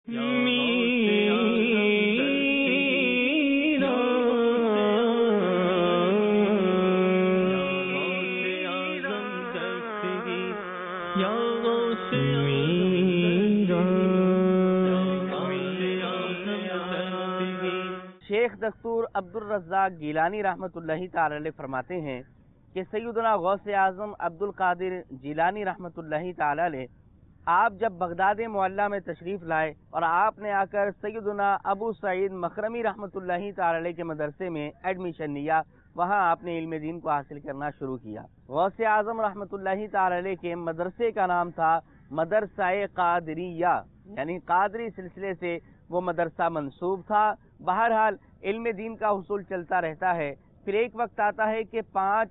شیخ دستور عبدالرزاق گیلانی رحمۃ اللہ تعالی علیہ فرماتے ہیں کہ سیدنا غوث اعظم عبدالقادر جیلانی رحمۃ اللہ تعالی علیہ آپ جب بغداد معلیٰ میں تشریف لائے اور آپ نے آ کر سیدنا ابو سعید مخرمی رحمۃ اللہ تعالی علیہ کے مدرسے میں ایڈمیشن لیا، وہاں آپ نے علم دین کو حاصل کرنا شروع کیا۔ غوث اعظم رحمۃ اللہ تعالی علیہ کے مدرسے کا نام تھا مدرسہ قادریہ، یعنی قادری سلسلے سے وہ مدرسہ منسوب تھا۔ بہرحال علم دین کا حصول چلتا رہتا ہے۔ پھر ایک وقت آتا ہے کہ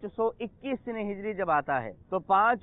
521 سنہ ہجری جب آتا ہے تو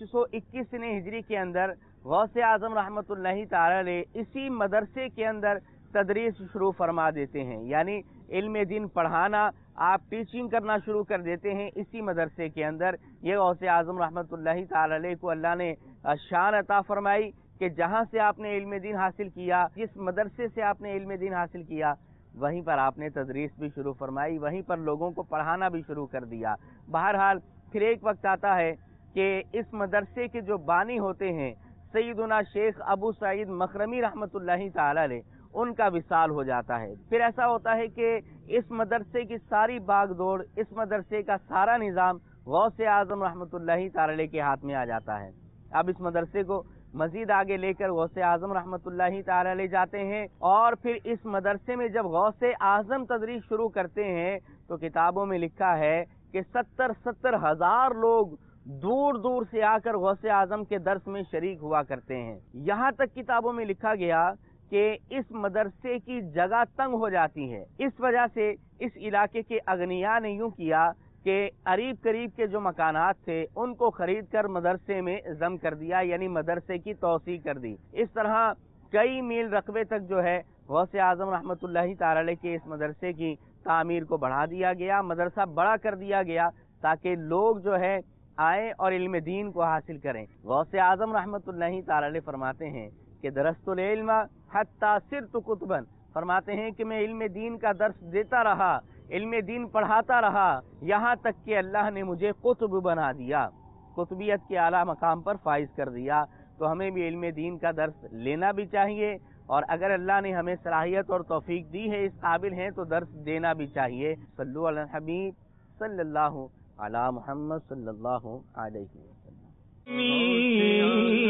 521 سنہ ہجری کے اندر غوث اعظم رحمۃ اللہ تعالی علیہ اسی مدرسے کے اندر تدریس شروع فرما دیتے ہیں، یعنی علم دین پڑھانا، آپ ٹیچنگ کرنا شروع کر دیتے ہیں اسی مدرسے کے اندر۔ یہ غوث اعظم رحمۃ اللہ تعالی علیہ کو اللہ نے شان عطا فرمائی کہ جہاں سے آپ نے علم دین حاصل کیا، جس مدرسے سے آپ نے علم دین حاصل کیا، وہیں پر آپ نے تدریس بھی شروع فرمائی، وہیں پر لوگوں کو پڑھانا بھی شروع کر دیا۔ بہرحال پھر ایک وقت آتا ہے کہ اس مدرسے کے جو بانی ہوتے ہیں سیدنا شیخ ابو سعید مخرمی رحمۃ اللہ تعالی علیہ، ان کا وصال ہو جاتا ہے۔ پھر ایسا ہوتا ہے کہ اس مدرسے کی ساری باغ دوڑ، اس مدرسے کا سارا نظام غوث اعظم رحمۃ اللہ تعالی علیہ کے ہاتھ میں آ جاتا ہے۔ اب اس مدرسے کو مزید آگے لے کر غوث اعظم رحمۃ اللہ تعالی علیہ جاتے ہیں، اور پھر اس مدرسے میں جب غوث اعظم تدریس شروع کرتے ہیں تو کتابوں میں لکھا ہے کہ 70 ہزار لوگ دور دور سے آ کر غوث اعظم کے درس میں شریک ہوا کرتے ہیں۔ یہاں تک کتابوں میں لکھا گیا کہ اس مدرسے کی جگہ تنگ ہو جاتی ہے، اس وجہ سے اس علاقے کے اغنیاء نے یوں کیا کہ قریب قریب کے جو مکانات تھے ان کو خرید کر مدرسے میں ضم کر دیا، یعنی مدرسے کی توسیع کر دی۔ اس طرح کئی میل رقبے تک جو ہے غوث اعظم رحمۃ اللہ تعالی علیہ کے اس مدرسے کی تعمیر کو بڑھا دیا گیا، مدرسہ بڑا کر دیا گیا تاکہ لوگ جو ہے آئیں اور علم دین کو حاصل کریں۔ غوث اعظم رحمۃ اللہ تعالی علیہ فرماتے ہیں کہ درست العلم حتی صرت کتبا، فرماتے ہیں کہ میں علم دین کا درس دیتا رہا، علم دین پڑھاتا رہا، یہاں تک کہ اللہ نے مجھے قطب بنا دیا، قطبیت کے اعلیٰ مقام پر فائز کر دیا۔ تو ہمیں بھی علم دین کا درس لینا بھی چاہیے، اور اگر اللہ نے ہمیں صلاحیت اور توفیق دی ہے، اس قابل ہیں، تو درس دینا بھی چاہیے۔ صلو علی الحبیب صلی اللہ علی محمد صلی اللہ علیہ وسلم۔